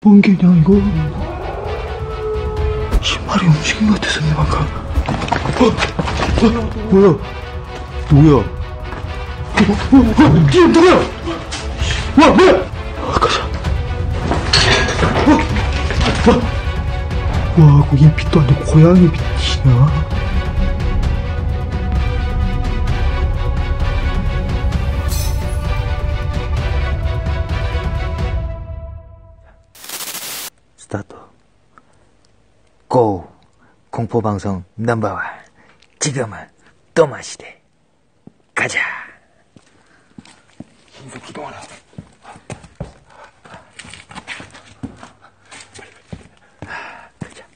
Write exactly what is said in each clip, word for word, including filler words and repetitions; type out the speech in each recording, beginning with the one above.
뭔 개냐 이거? 신발이 움직인 것 같아서 내 방금. 어? 어? 뭐야? 누구야? 어? 어? 어? 뒤에 누구야? 와 뭐야? 아, 가자. 어? 와, 와, 거긴 빛도 아니고 고양이 빛이냐? 스타트. 고! 공포방송 넘버원. 지금은 또마시대. 가자. 흰색 기동하라. 가자.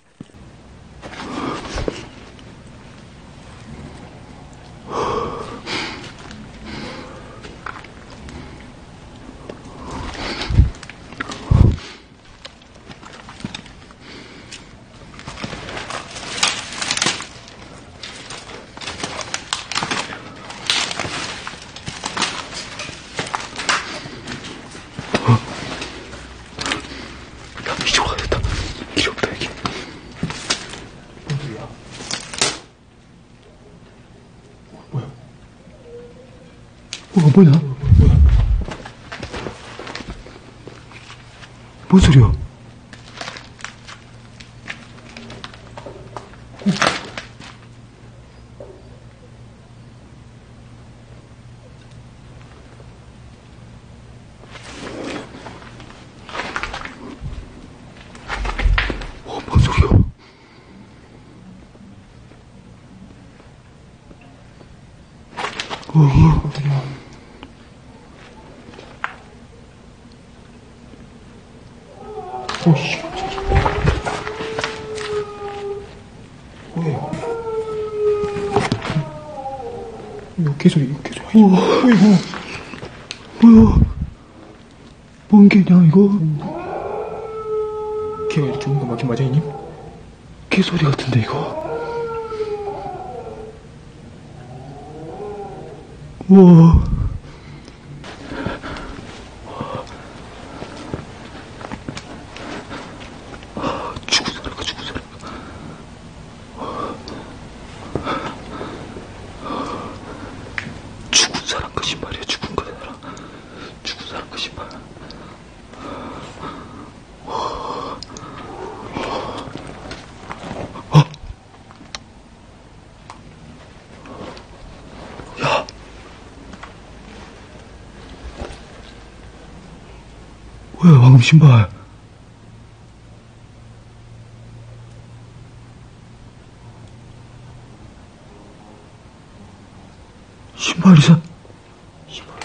이쪽으로 가야겠다. 길이 없다 여기. 뭐야? 어, 뭐냐? 뭐야? 뭔 소리야? 어, 뭔 소리야? 어, 어. 어, 씨. 뭐야? 이거 개소리, 이거 개소리. 아니, 뭐야, 이거. 뭐야? 뭔 개냐, 이거? 개가 이렇게 오는 거 맞긴 맞아, 이님? 개소리 같은데, 이거? 우와. 죽은 사람가, 죽은 사람가. 죽은 사람가 신발이야, 죽은 거 사람. 죽은 사람가 신발. 야. 뭐야, 방금 신발. 신발이 사, 신발이.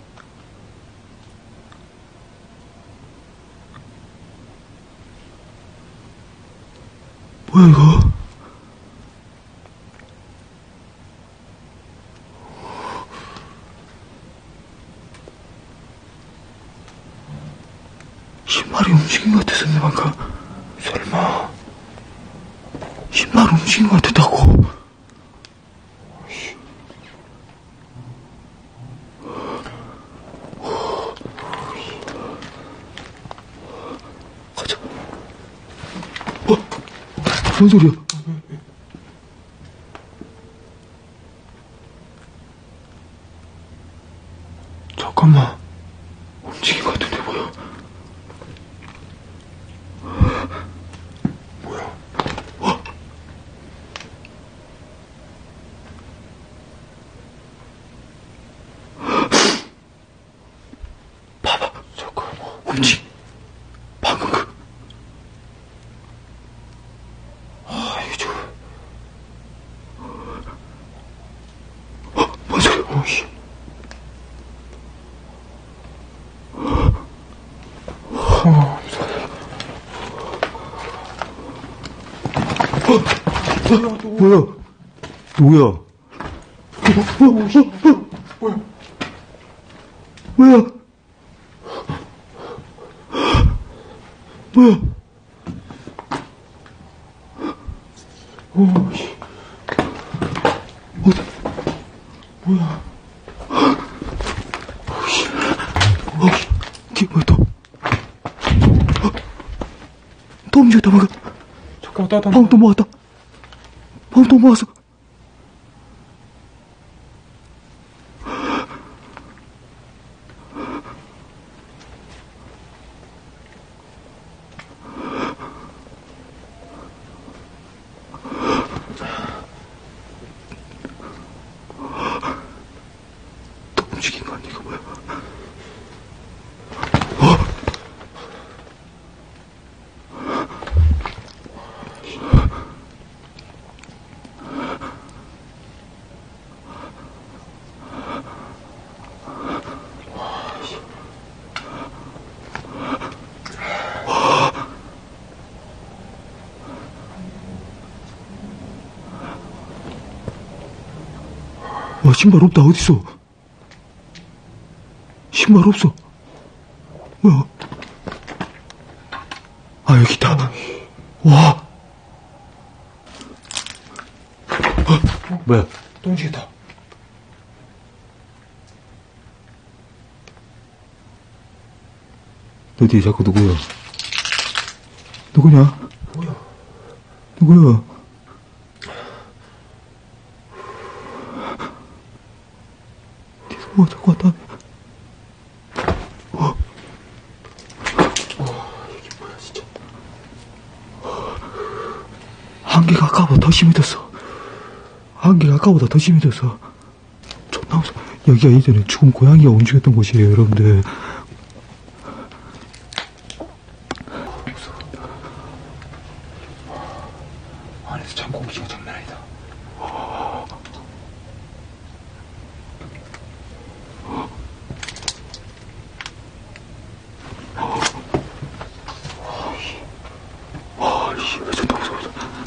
뭐야, 이거? 신발이 움직인 것 같아서 내 방금. 설마 신발 움직인 것 같았다고? 가자. 어? 무슨 소리야? 잠깐만. 움직인 것 같은데 뭐야? 뭐야? 어? 봐봐. 잠깐. 움직. 방금 그. 아, 이게 저. 어, 뭔 소리야? 어, 씨. 어, 어, 뭐야? 누구야? 어, 어, 어, 어, 뭐야? 뭐야? 뭐야? 오, 씨. 어, 뭐야? 어, 씨. 어, 이게 뭐야 또? 어, 또 움직였다, 방금. 잠깐만, 따다. 방금 또 모았다. 방금 또 모았어. 또 움직인 거 아니야, 이거 뭐야? 와, 신발 없다. 어딨어? 신발 없어. 뭐야? 아, 여기 있다. 와. 어, 뭐야? 또 움직였다. 너 뒤에 자꾸 누구야? 누구냐? 뭐야? 누구야? 뒤에서 뭐 자꾸 왔다. 어. 와, 이게 뭐야, 진짜. 한개가 아까보다 더 심해졌어. 한개가 아까보다 더 심해졌어. 존나 무서워. 여기가 예전에 죽은 고양이가 움직였던 곳이에요, 여러분들. 안에서 창고 공기가 장난 아니다. 와, 씨, 왜 존나 무서워.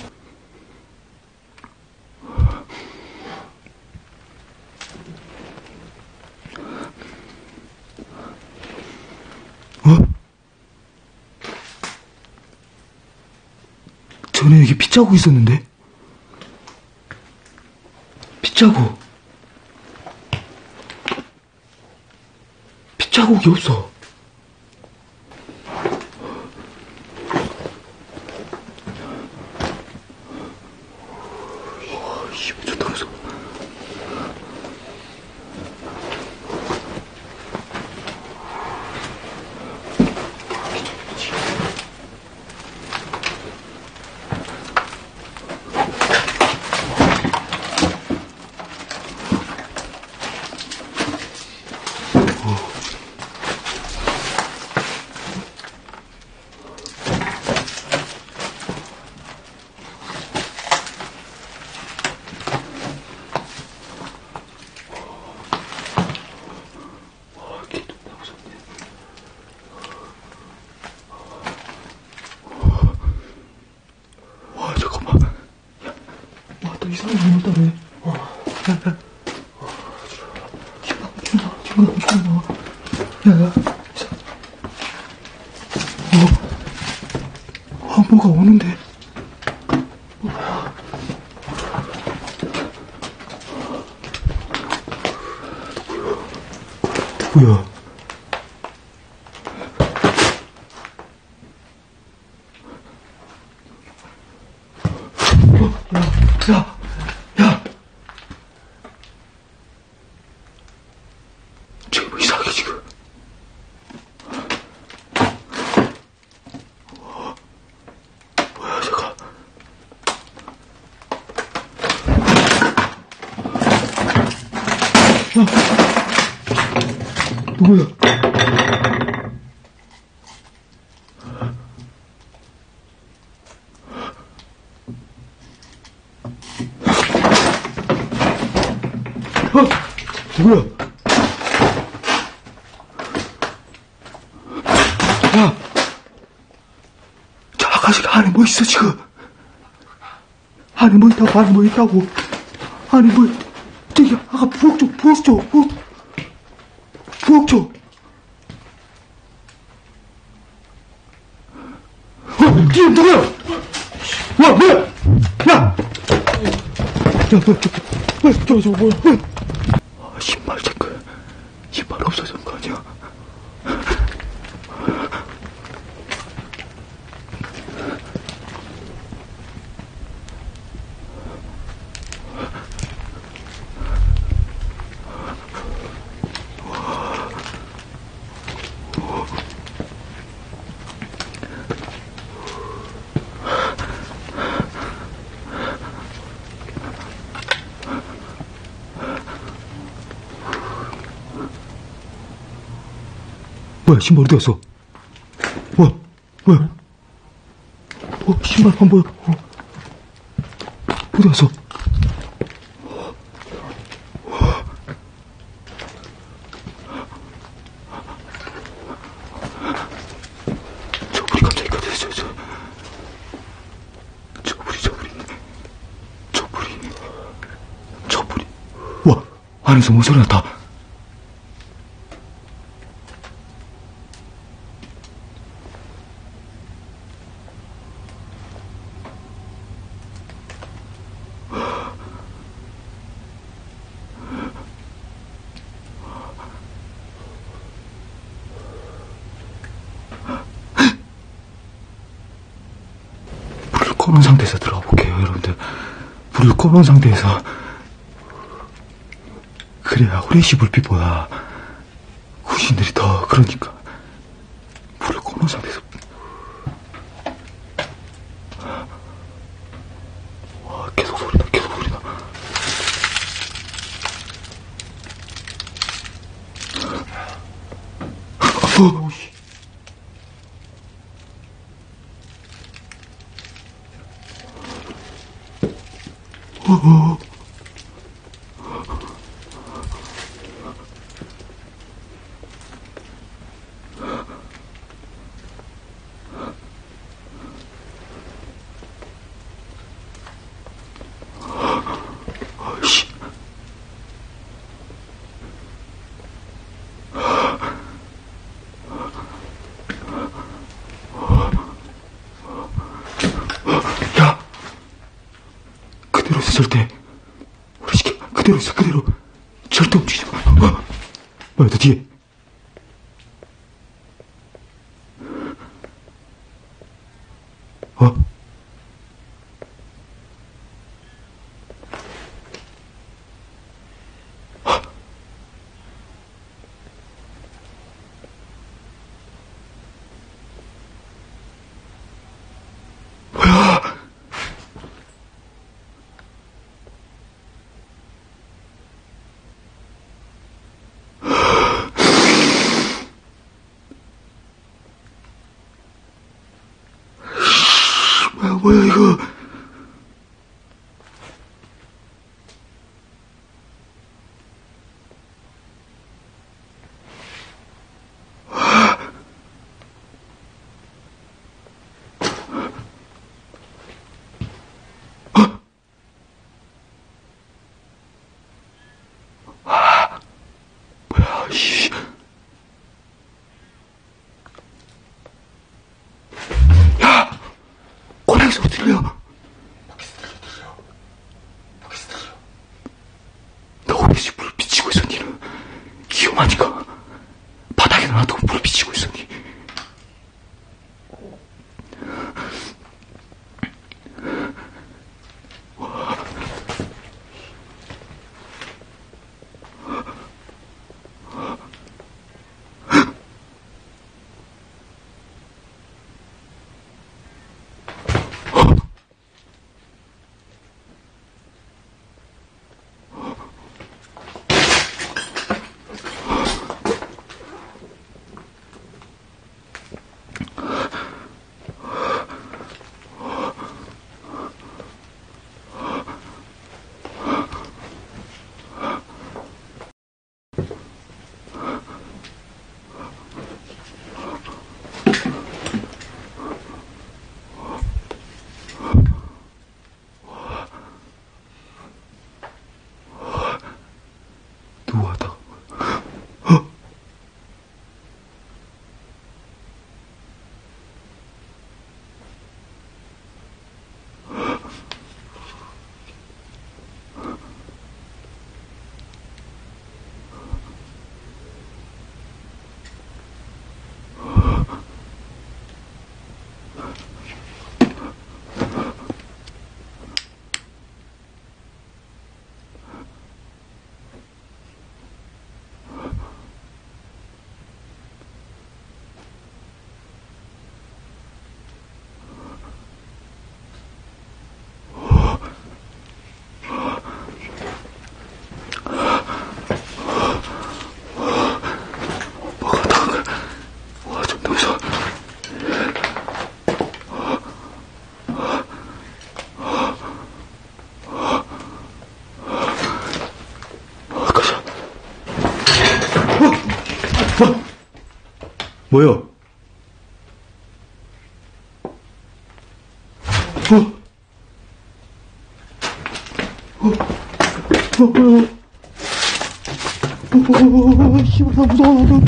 어? 전에 여기 빗자국 있었는데? 빗자국. 빗자국이 없어. 와, 씨, 왜 존나 무서워. 와, 잠깐만. 야, 와, 또 이상한 놈을 따래. 와, 야, 야. 친구야, 친구야, 친구야, 친구야. 야, 야. 어. 아, 뭐가 오는데. 누구야? 야, 야. 지금 뭐 이상하게 지금. 뭐야, 잠깐. 야. 누구야? 어? 누구야? 야! 저 아가씨가 안에 뭐 있어, 지금? 안에 뭐 있다고, 안에 뭐 있다고. 안에 뭐, 저기, 아까 부엌 쪽, 부엌 쪽, 부엌, 부엌 쪽. 어, 뒤에 누구야? 와, 뭐야? 야! 야, 뭐야, 저, 뭐야, 저, 저, 뭐야, 뭐야. 아, 신발 체크. 신발 없어진 거 아니야? 뭐야, 신발 어디 갔어? 뭐야, 뭐야? 어, 신발 안 보여. 어. 어디 갔어? 저 불이 갑자기 꺼졌어. 저, 저 불이, 저 불이. 저 불이. 저 불이. 와, 안에서 뭔 소리 났다. 불을 꺼놓은 상태에서 들어가 볼게요, 여러분들. 불을 꺼놓은 상태에서. 그래야 후레쉬 불빛보다 구신들이 더, 그러니까. 불을 꺼놓은 상태에서. 와, 계속 소리나, 계속 소리나. 어, 씨. 어, 어. 아이씨. 야, 그대로 있어, 절대. 우리 시켜, 그대로 있어, 그대로. 절대 움직이지 마. 어? 뭐야, 너 뒤에. 어? 뭐야? 뭐야, 뭐야, 이거. 뭐야, 씨. 야! 고양이 소리 들려. 너 후레쉬 불을 비치고 있어, 니는. 위험하니까. 바닥에 놔두고 불을 비치고 있어, 니. 누워하다가. 어? 뭐요? 어? 어? 어? 뭐야? 어, 어, 어, 씨발, 나 무서워, 나도.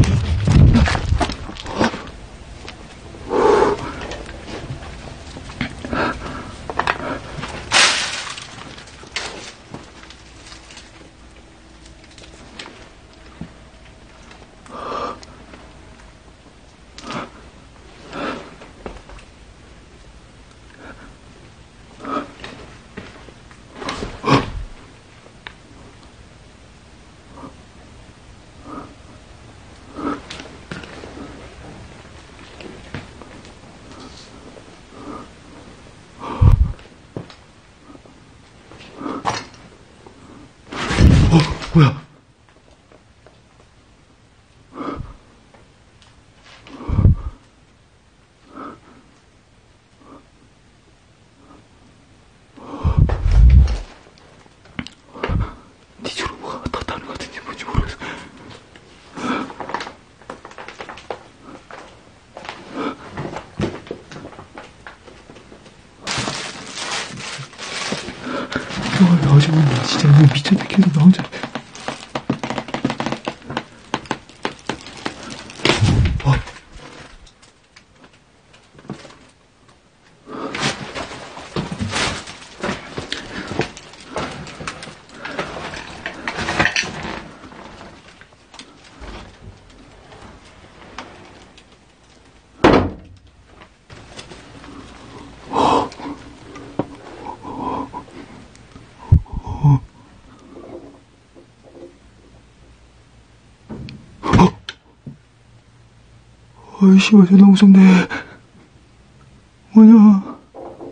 어, 뭐야? 뒤쪽으로 뭐가 나타나는 것 같은지 뭔지 모르겠어. 야, 어지간히 진짜 이거 미쳤네. 계속 나 혼자. 어. 어이, 씨발, 존나 무섭네. 뭐냐.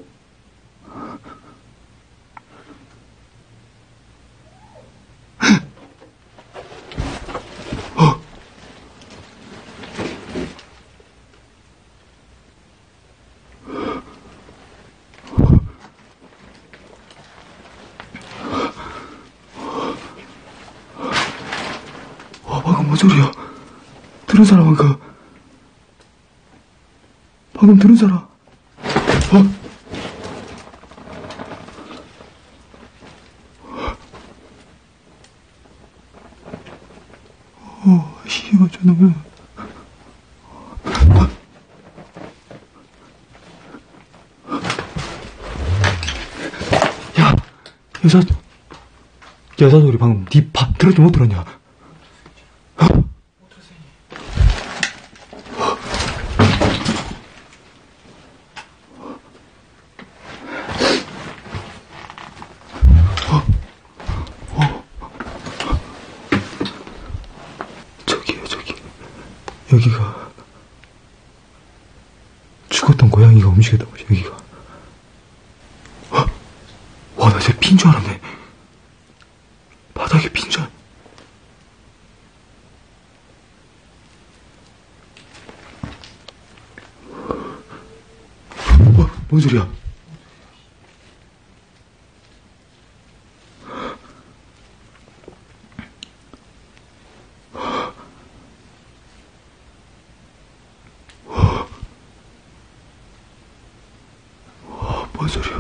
어. 와, 방금 뭔 소리야? 들은 사람은 그, 방금 들은 사람. 어? 어, 씨발, 존나 무서워. 야, 여자, 여자 소리 방금 니 밥 들었지 못 들었냐? 저기요, 저기. 여기가 죽었던 고양이가 움직였던 거지, 여기가. 어? 와, 나 진짜 핀 줄 알았네. 바닥에 핀 줄 알았네. 어, 뭔 소리야? 뭔 소리야?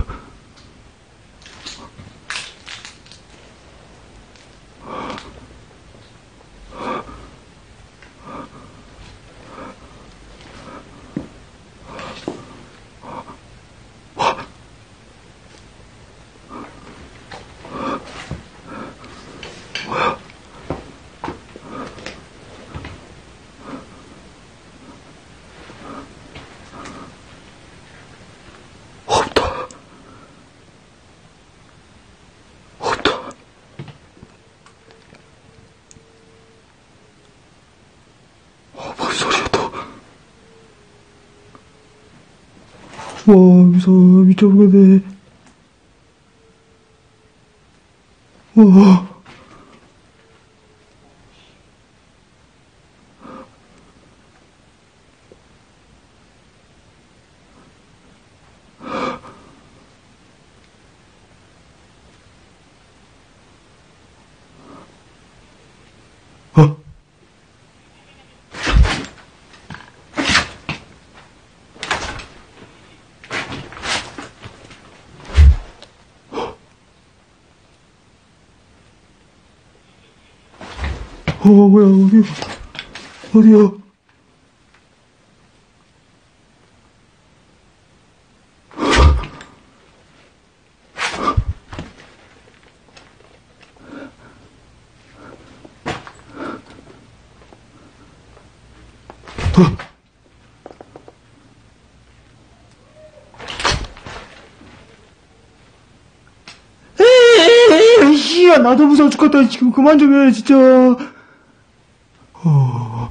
뭐야? 없다. 없다. 어, 뭔 소리야 또? 와, 무서워. 미쳐버렸네. 와. 어? 어, 뭐야, 어디, 어디야? 어. 에이, 씨야, 나도 무서워 죽겠다. 지금 그만 좀 해, 진짜. 어.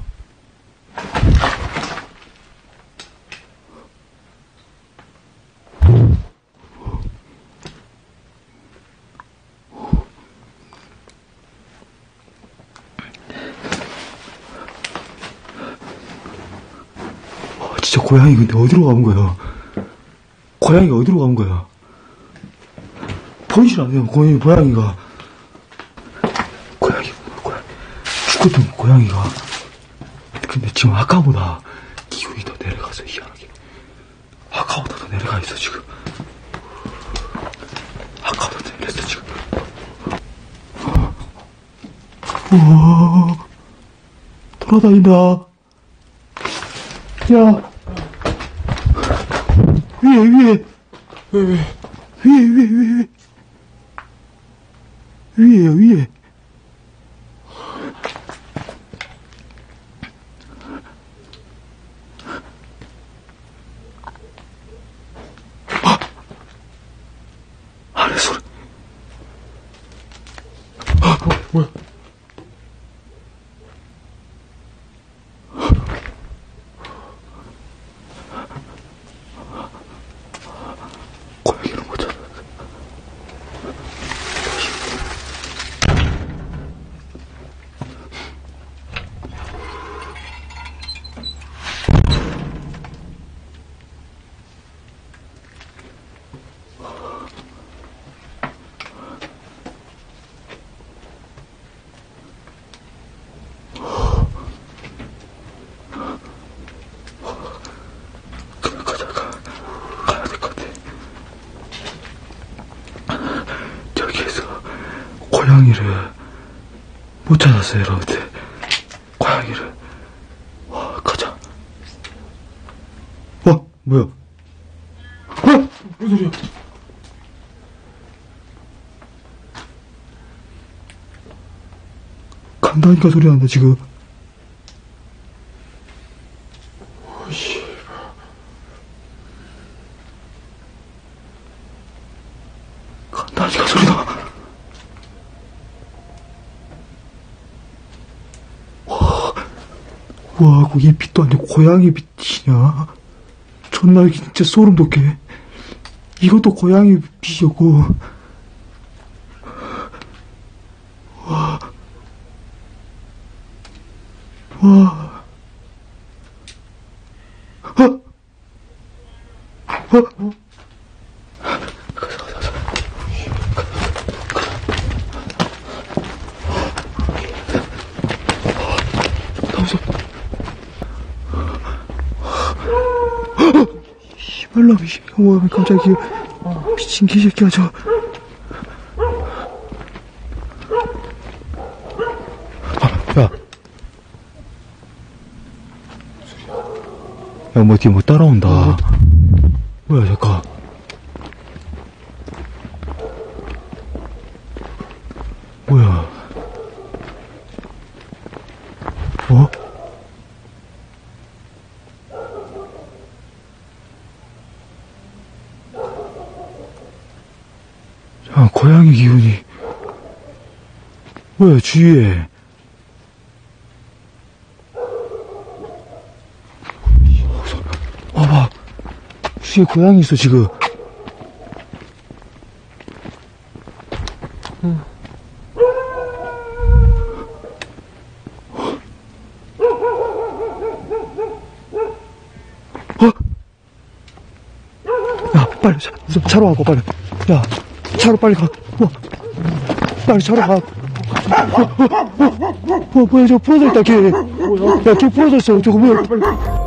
아, 진짜 고양이 근데 어디로 가는 거야? 고양이가 어디로 가는 거야? 보이질 않네요, 고양이, 고양이가. 고양이, 고양이. 죽었던 고양이가. 근데 지금 아까보다 기운이 더 내려가서 희한하게. 아까보다 더 내려가 있어, 지금. 아까보다 더 내렸어, 지금. 우와. 돌아다닌다. 야. 위에, 위에. 왜, 왜? 위에, 위에, 위에, 위에. 위에요, 위에. 아! 아래 소리. 아, 어, 뭐야? 고양이를 못 찾았어. 그냥 가자, 가. 가야 될 것 같아. 저기에서 고양이를 못 찾았어요, 여러분들. 고양이를. 와, 가자. 어, 뭐야? 어? 무슨 소리야? 간다니까 소리 난다, 지금. 어이씨. 간다니까 소리 나. 와, 와, 그게 빛도 아니고 고양이 빛이냐? 존나 진짜 소름 돋게. 이것도 고양이 빛이었고. 와, 와, 어, 어, 어. 나 무섭다. 씨발놈이, 와, 갑자기, 미친 개새끼야, 저. 아, 야. 야, 뭐, 뒤에 뭐 따라온다. 뭐야, 잠깐. 뭐야. 어? 야, 고양이 기운이. 뭐야, 주위에. 와봐. 주위에 고양이 있어, 지금. 어? 야, 빨리, 차, 차로 와봐, 빨리. 야, 차로 빨리 가. 와, 빨리 차로 가. 어, 어, 어, 어, 뭐야, 저거 부러져 있다, 걔. 야, 저거 부러져 있어. 저거 뭐야.